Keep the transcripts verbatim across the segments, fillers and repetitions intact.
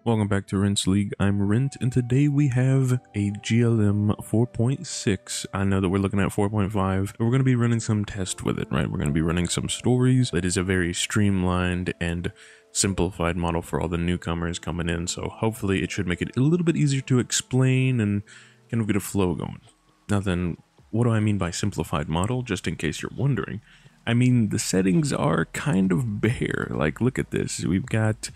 Welcome back to Rent's League. I'm Rent, and today we have a G L M four point six. I know that we're looking at four point five, but we're going to be running some tests with it, right? We're going to be running some stories. It is a very streamlined and simplified model for all the newcomers coming in, so hopefully it should make it a little bit easier to explain and kind of get a flow going. Now then, what do I mean by simplified model, just in case you're wondering? I mean, the settings are kind of bare. Like, look at this. We've got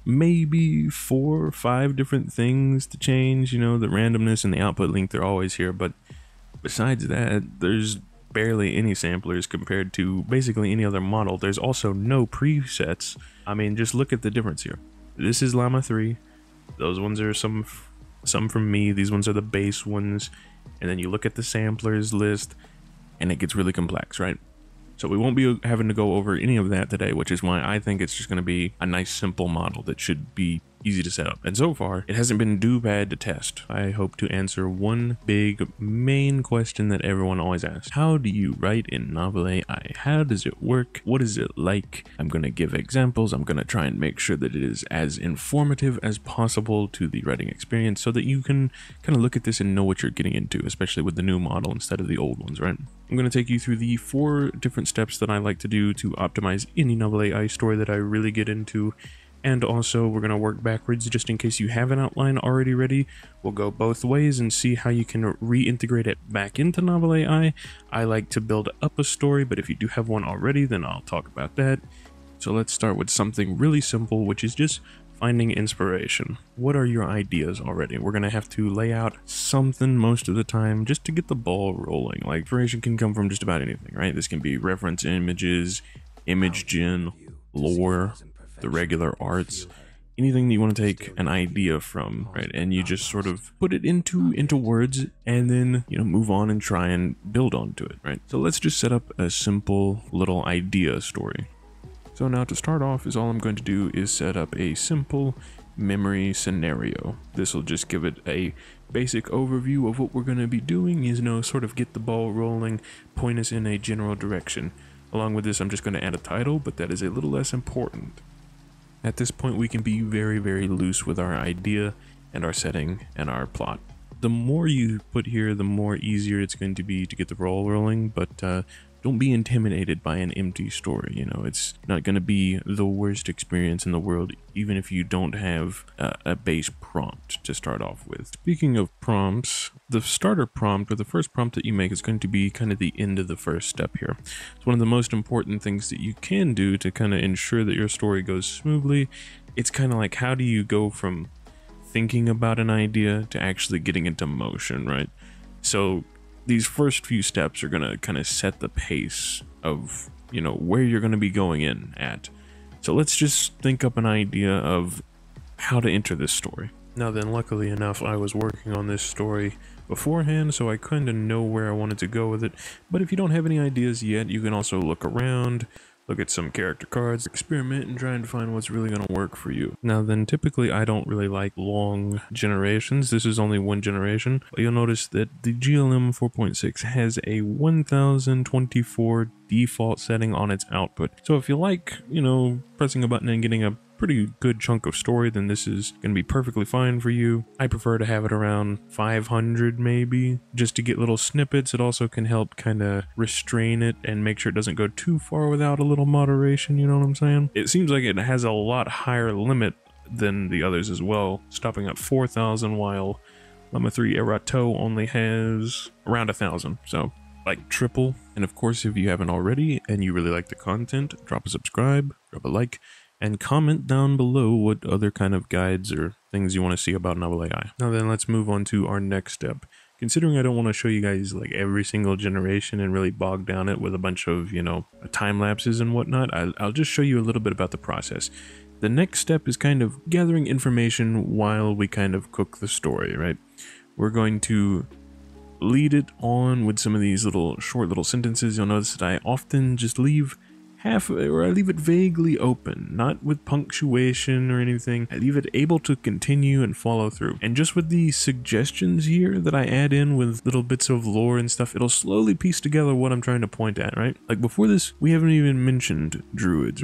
maybe four or five different things to change. You know, the randomness and the output length are always here, but besides that, there's barely any samplers compared to basically any other model. There's also no presets. I mean, just look at the difference here. This is Llama three. Those ones are some some from me. These ones are the base ones. And then you look at the samplers list and it gets really complex, right? So we won't be having to go over any of that today, which is why I think it's just going to be a nice simple model that should be easy to set up. And so far, it hasn't been too bad to test. I hope to answer one big main question that everyone always asks. How do you write in Novelai? How does it work? What is it like? I'm going to give examples. I'm going to try and make sure that it is as informative as possible to the writing experience so that you can kind of look at this and know what you're getting into, especially with the new model instead of the old ones, right? I'm going to take you through the four different steps that I like to do to optimize any Novelai story that I really get into. And also, we're going to work backwards just in case you have an outline already ready. We'll go both ways and see how you can reintegrate it back into Novelai. I like to build up a story, but if you do have one already, then I'll talk about that. So let's start with something really simple, which is just finding inspiration. What are your ideas already? We're going to have to lay out something most of the time just to get the ball rolling. Like, inspiration can come from just about anything, right? This can be reference images, image gen, lore, the regular arts, anything that you want to take an idea from, right? And you just sort of put it into into words and then, you know, move on and try and build onto it, right? So let's just set up a simple little idea story. So now to start off is all I'm going to do is set up a simple memory scenario. This will just give it a basic overview of what we're going to be doing, you know, sort of get the ball rolling, point us in a general direction. Along with this, I'm just going to add a title, but that is a little less important. At this point, we can be very, very loose with our idea and our setting and our plot. The more you put here, the more easier it's going to be to get the ball rolling, but uh, don't be intimidated by an empty story. You know, it's not going to be the worst experience in the world, even if you don't have uh, a base prompt to start off with. Speaking of prompts, the starter prompt, or the first prompt that you make, is going to be kind of the end of the first step here. It's one of the most important things that you can do to kind of ensure that your story goes smoothly. It's kind of like, how do you go from thinking about an idea to actually getting into motion, right? So these first few steps are going to kind of set the pace of, you know, where you're going to be going in at. So let's just think up an idea of how to enter this story. Now then, luckily enough, I was working on this story beforehand, so I kind of know where I wanted to go with it. But if you don't have any ideas yet, you can also look around, look at some character cards, experiment, and try and find what's really going to work for you. Now then, typically I don't really like long generations. This is only one generation. But you'll notice that the G L M four point six has a one thousand twenty-four default setting on its output. So if you like, you know, pressing a button and getting a pretty good chunk of story, then this is going to be perfectly fine for you. I prefer to have it around five hundred maybe, just to get little snippets. It also can help kind of restrain it and make sure it doesn't go too far without a little moderation, you know what I'm saying? It seems like it has a lot higher limit than the others as well, stopping at four thousand, while Llama three Erato only has around one thousand, so like triple. And of course, if you haven't already and you really like the content, drop a subscribe, drop a like, and comment down below what other kind of guides or things you want to see about Novelai. Now then, let's move on to our next step. Considering I don't want to show you guys like every single generation and really bog down it with a bunch of, you know, time lapses and whatnot, I'll, I'll just show you a little bit about the process. The next step is kind of gathering information while we kind of cook the story, right? We're going to lead it on with some of these little short little sentences. You'll notice that I often just leave half, or I leave it vaguely open, not with punctuation or anything. I leave it able to continue and follow through. And just with the suggestions here that I add in with little bits of lore and stuff, it'll slowly piece together what I'm trying to point at, right? Like before this, we haven't even mentioned druids, right?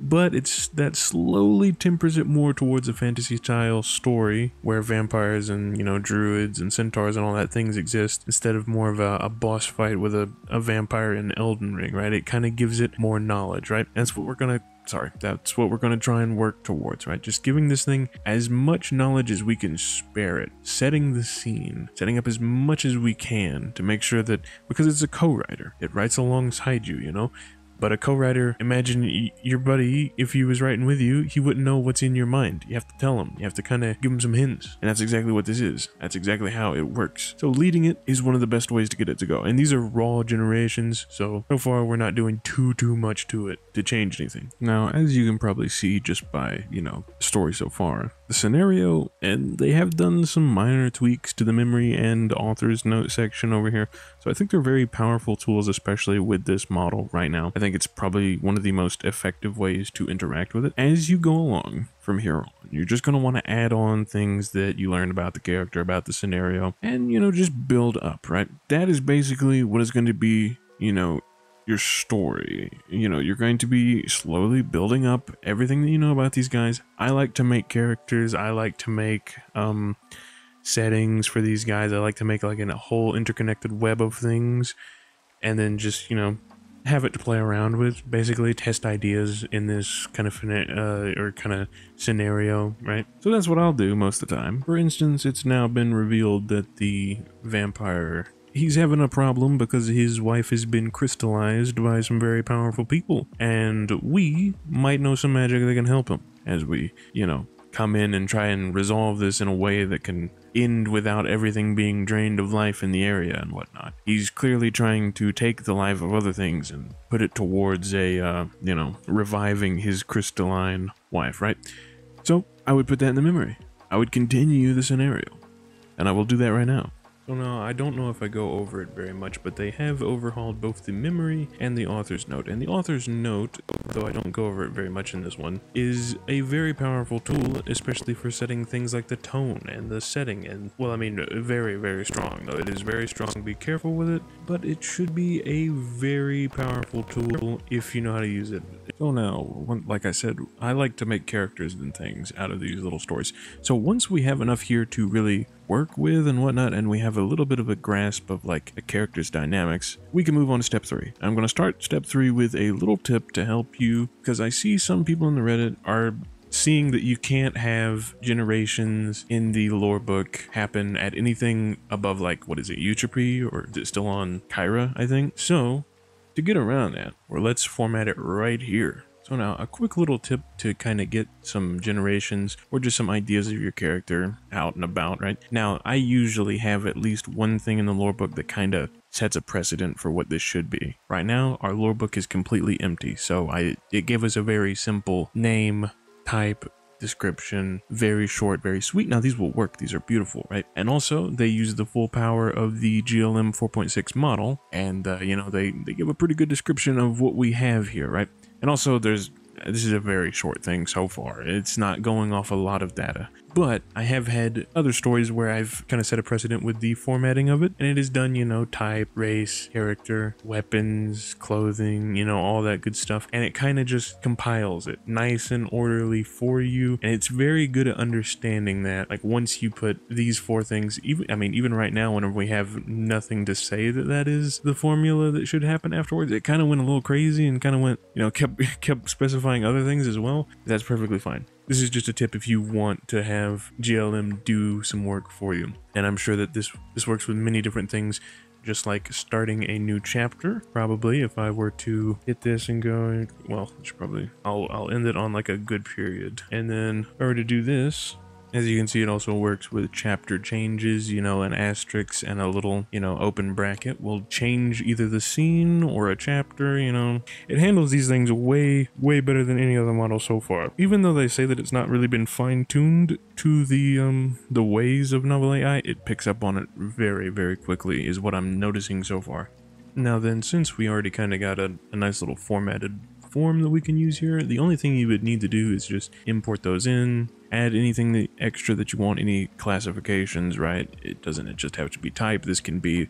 but it's that slowly tempers it more towards a fantasy style story where vampires and, you know, druids and centaurs and all that things exist instead of more of a, a boss fight with a, a vampire in Elden Ring, right? It kind of gives it more knowledge, right? That's what we're gonna Sorry, that's what we're going to try and work towards, right? Just giving this thing as much knowledge as we can spare it, setting the scene, setting up as much as we can to make sure that, because it's a co-writer, it writes alongside you, you know? But a co-writer, imagine your buddy, if he was writing with you, he wouldn't know what's in your mind. You have to tell him. You have to kind of give him some hints. And that's exactly what this is. That's exactly how it works. So leading it is one of the best ways to get it to go. And these are raw generations, so so far we're not doing too, too much to it to change anything. Now, as you can probably see just by, you know, the story so far, the scenario, and they have done some minor tweaks to the memory and author's note section over here. So I think they're very powerful tools, especially with this model right now. I think it's probably one of the most effective ways to interact with it. As you go along from here on, you're just going to want to add on things that you learned about the character, about the scenario, and, you know, just build up, right? That is basically what is going to be, you know, your story. You know, you're going to be slowly building up everything that you know about these guys. I like to make characters. I like to make, um, settings for these guys. I like to make like a whole interconnected web of things and then just, you know, have it to play around with, basically test ideas in this kind of uh, or kind of scenario, right? So that's what I'll do most of the time. For instance, it's now been revealed that the vampire, he's having a problem because his wife has been crystallized by some very powerful people, and we might know some magic that can help him as we, you know, come in and try and resolve this in a way that can end without everything being drained of life in the area and whatnot. He's clearly trying to take the life of other things and put it towards a, uh, you know, reviving his crystalline wife, right? So I would put that in the memory. I would continue the scenario, and I will do that right now. So now, I don't know if I go over it very much, but they have overhauled both the memory and the author's note. And the author's note, though I don't go over it very much in this one, is a very powerful tool, especially for setting things like the tone and the setting. And, well, I mean, very, very strong, though. It is very strong. Be careful with it, but it should be a very powerful tool if you know how to use it. So now, like I said, I like to make characters and things out of these little stories. So once we have enough here to really work with and whatnot, and we have a little bit of a grasp of like a character's dynamics, we can move on to step three. I'm going to start step three with a little tip to help you, because I see some people in the Reddit are seeing that you can't have generations in the lore book happen at anything above, like, what is it, Utropy, or is it still on Kyra, I think? So to get around that, or let's format it right here. So now, a quick little tip to kind of get some generations or just some ideas of your character out and about, right? Now, I usually have at least one thing in the lore book that kind of sets a precedent for what this should be. Right now, our lore book is completely empty, so I it gave us a very simple name, type, description, very short, very sweet. Now these will work, these are beautiful, right? And also they use the full power of the G L M four point six model, and uh, you know, they, they give a pretty good description of what we have here, right? And also there's, this is a very short thing so far. It's not going off a lot of data, but I have had other stories where I've kind of set a precedent with the formatting of it, and it is done, you know, type, race, character, weapons, clothing, you know, all that good stuff, and it kind of just compiles it nice and orderly for you, and it's very good at understanding that, like, once you put these four things, even, I mean, even right now, whenever we have nothing to say that that is the formula that should happen afterwards, it kind of went a little crazy and kind of went, you know, kept, kept specifying other things as well. That's perfectly fine. This is just a tip if you want to have G L M do some work for you. And I'm sure that this this works with many different things, just like starting a new chapter. Probably if I were to hit this and go, well, I should probably, I'll, I'll end it on like a good period. And then if I were to do this, as you can see, it also works with chapter changes, you know, an asterisk and a little, you know, open bracket will change either the scene or a chapter, you know. It handles these things way, way better than any other model so far. Even though they say that it's not really been fine-tuned to the, um, the ways of Novelai, it picks up on it very, very quickly, is what I'm noticing so far. Now then, since we already kind of got a, a nice little formatted form that we can use here, the only thing you would need to do is just import those in, add anything that extra that you want, any classifications, right? It doesn't just have to be type. This can be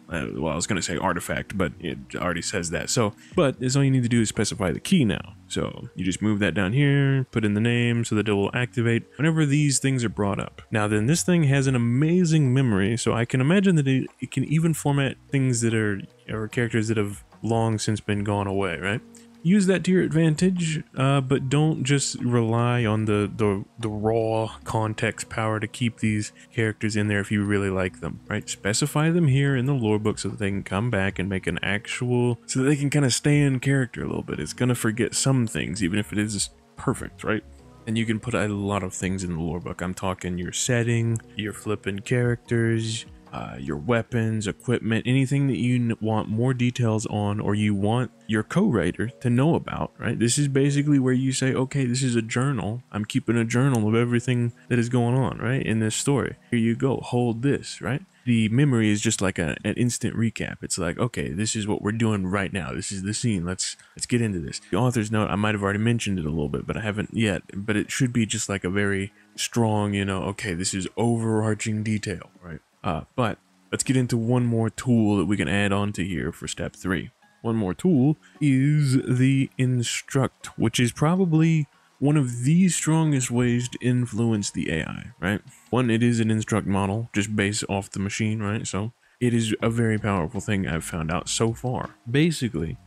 Uh, well, I was going to say artifact, but it already says that. So, but it's all you need to do is specify the key now. So you just move that down here, put in the name so that it will activate whenever these things are brought up. Now then, this thing has an amazing memory, so I can imagine that it, it can even format things that are, or characters that have long since been gone away, right? Use that to your advantage, uh, but don't just rely on the, the the raw context power to keep these characters in there if you really like them, right? Specify them here in the lore book so that they can come back and make an actual, so that they can kind of stay in character a little bit. It's gonna forget some things, even if it is perfect, right? And you can put a lot of things in the lore book. I'm talking your setting, your flipping characters, Uh, your weapons, equipment, anything that you want more details on or you want your co-writer to know about, right? This is basically where you say, okay, this is a journal. I'm keeping a journal of everything that is going on, right, in this story. Here you go, hold this, right? The memory is just like a, an instant recap. It's like, okay, this is what we're doing right now. This is the scene. Let's let's get into this. The author's note, I might have already mentioned it a little bit, but I haven't yet. But it should be just like a very strong, you know, okay, this is overarching detail, right? Uh, but let's get into one more tool that we can add on to here for step three. One more tool is the instruct, which is probably one of the strongest ways to influence the A I, right? One, it is an instruct model, just based off the machine, right? So it is a very powerful thing I've found out so far. Basically,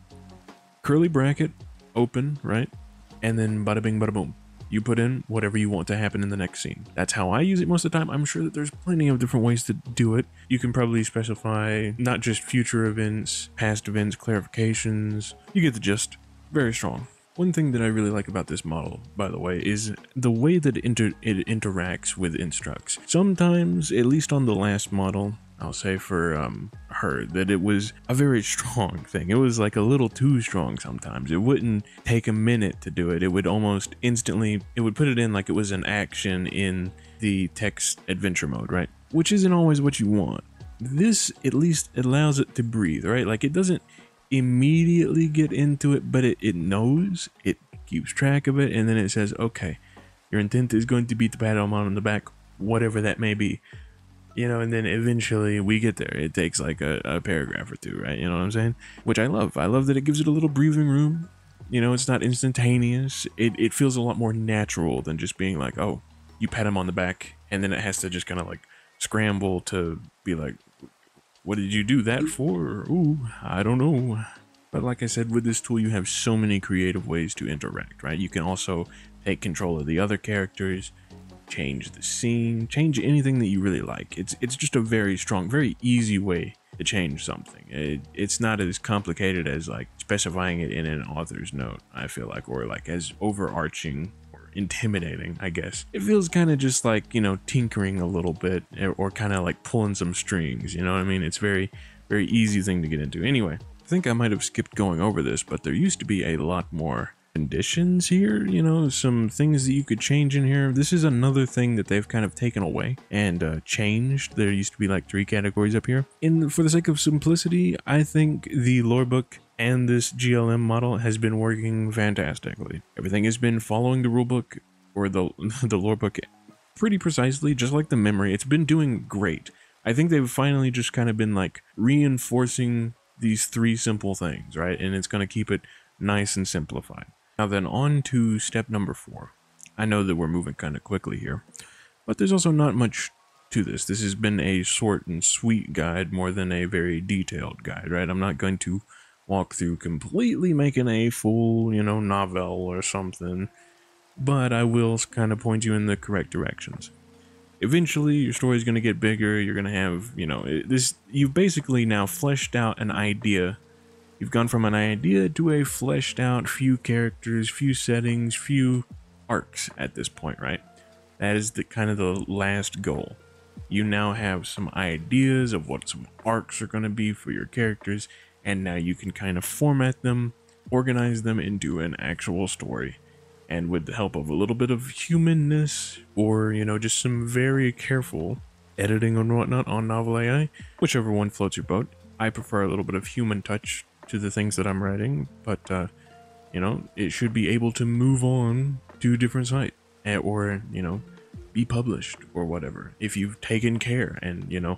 curly bracket, open, right? And then bada bing, bada boom. You put in whatever you want to happen in the next scene. That's how I use it most of the time. I'm sure that there's plenty of different ways to do it. You can probably specify not just future events, past events, clarifications. You get the gist. Very strong. One thing that I really like about this model, by the way, is the way that it, inter it interacts with instructs. Sometimes, at least on the last model, I'll say for um, her, that it was a very strong thing. It was like a little too strong sometimes. It wouldn't take a minute to do it. It would almost instantly, it would put it in like it was an action in the text adventure mode, right? Which isn't always what you want. This at least allows it to breathe, right? Like it doesn't immediately get into it, but it, it knows, it keeps track of it, and then it says, okay, your intent is going to be to pat him on the back, whatever that may be. You know, and then eventually we get there. It takes like a, a paragraph or two, right? You know what I'm saying? Which I love. I love that it gives it a little breathing room. You know, it's not instantaneous. It, it feels a lot more natural than just being like, oh, you pat him on the back, and then it has to just kind of like scramble to be like, what did you do that for? Ooh, I don't know. But like I said, with this tool, you have so many creative ways to interact, right? You can also take control of the other characters, change the scene, change anything that you really like. It's it's just a very strong, very easy way to change something. It, it's not as complicated as like specifying it in an author's note, I feel like, or like as overarching or intimidating, I guess. It feels kind of just like, you know, tinkering a little bit, or kind of like pulling some strings, you know what I mean? It's very, very easy thing to get into. Anyway, I think I might have skipped going over this, but there used to be a lot more conditions here, you know, some things that you could change in here. This is another thing that they've kind of taken away and uh, changed. There used to be like three categories up here. And for the sake of simplicity, I think the lore book and this G L M model has been working fantastically. Everything has been following the rulebook or the, the lore book pretty precisely, just like the memory. It's been doing great. I think they've finally just kind of been like reinforcing these three simple things, right? And it's going to keep it nice and simplified. Now then, on to step number four. I know that we're moving kind of quickly here, but there's also not much to this. This has been a short and sweet guide more than a very detailed guide, right? I'm not going to walk through completely making a full, you know, novel or something, but I will kind of point you in the correct directions. Eventually, your story is going to get bigger. You're going to have, you know, this. You've basically now fleshed out an idea. You've gone from an idea to a fleshed out few characters, few settings, few arcs at this point, right? That is the kind of the last goal. You now have some ideas of what some arcs are going to be for your characters, and now you can kind of format them, organize them into an actual story. And with the help of a little bit of humanness, or, you know, just some very careful editing and whatnot on Novelai, whichever one floats your boat. I prefer a little bit of human touch to the things that I'm writing, but, uh, you know, it should be able to move on to a different site, or, you know, be published or whatever, if you've taken care and, you know,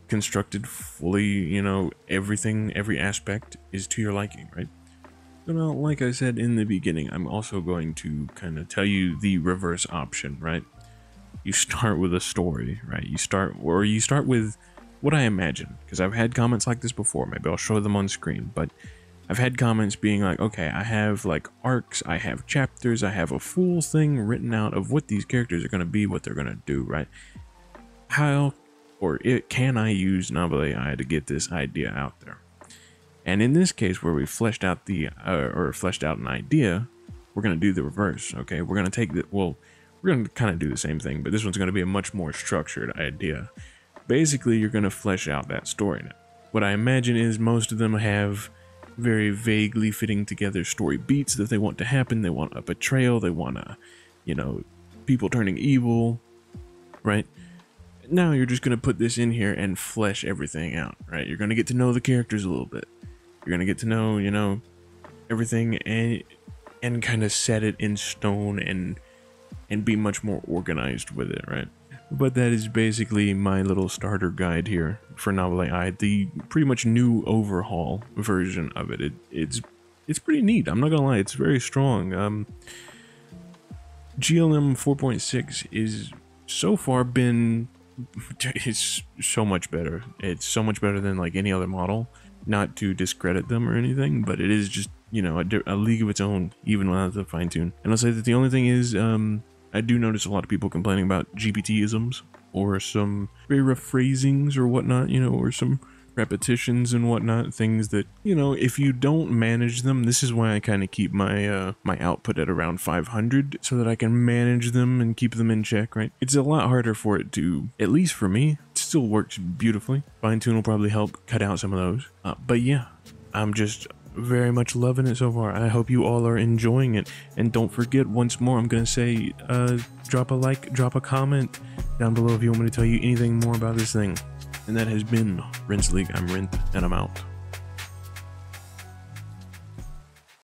constructed fully, you know, everything, every aspect is to your liking, right? So now, like I said in the beginning, I'm also going to kind of tell you the reverse option, right? You start with a story, right? You start, or you start with what I imagine, because I've had comments like this before. Maybe I'll show them on screen, but I've had comments being like, okay, I have like arcs, I have chapters, I have a full thing written out of what these characters are going to be, what they're going to do, right? How or it can I use Novelai to get this idea out there? And in this case, where we fleshed out the uh, or fleshed out an idea, we're going to do the reverse. Okay, we're going to take the well, we're going to kind of do the same thing, but this one's going to be a much more structured idea. Basically, you're going to flesh out that story now. What I imagine is most of them have very vaguely fitting together story beats that they want to happen. They want a betrayal. They want a, you know, people turning evil, right? Now you're just going to put this in here and flesh everything out, right? You're going to get to know the characters a little bit. You're going to get to know, you know, everything and and kind of set it in stone and and be much more organized with it, right? But that is basically my little starter guide here for Novelai, the pretty much new overhaul version of it. it it's it's pretty neat. I'm not gonna lie, it's very strong. Um, G L M four point six is so far been it's so much better. It's so much better than like any other model. Not to discredit them or anything, but it is just, you know, a, a league of its own, even without the fine tune. And I'll say that the only thing is, um, I do notice a lot of people complaining about G P T-isms or some very rough phrasings or whatnot, you know, or some repetitions and whatnot, things that, you know, if you don't manage them, this is why I kind of keep my uh, my output at around five hundred so that I can manage them and keep them in check, right? It's a lot harder for it to, at least for me, it still works beautifully. Fine tune will probably help cut out some of those. Uh, but yeah, I'm just very much loving it so far. I hope you all are enjoying it. And don't forget, once more, I'm going to say, uh, drop a like, drop a comment down below if you want me to tell you anything more about this thing. And that has been Rent's League. I'm Rent, and I'm out.